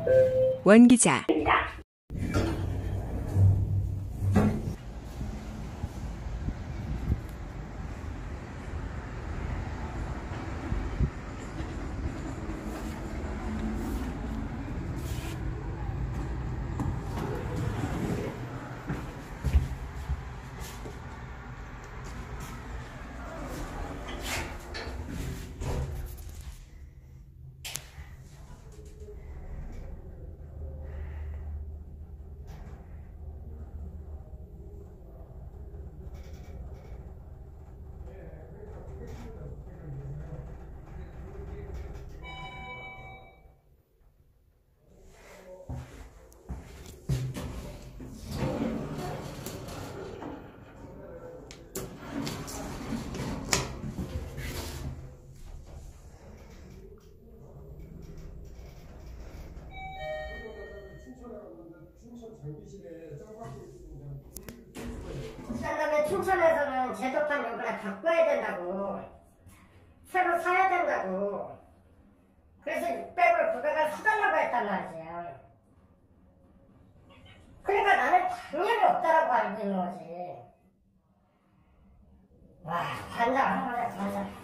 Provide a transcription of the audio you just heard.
원 기자. 그다음에 춘천에서는 제도판 요번에 바꿔야 된다고, 새로 사야 된다고, 그래서 600을 부가가 사달라고 했단 말이야. 그러니까 나는 당연히 없다라고 알고 있는 거지. 와, 관장, 관장.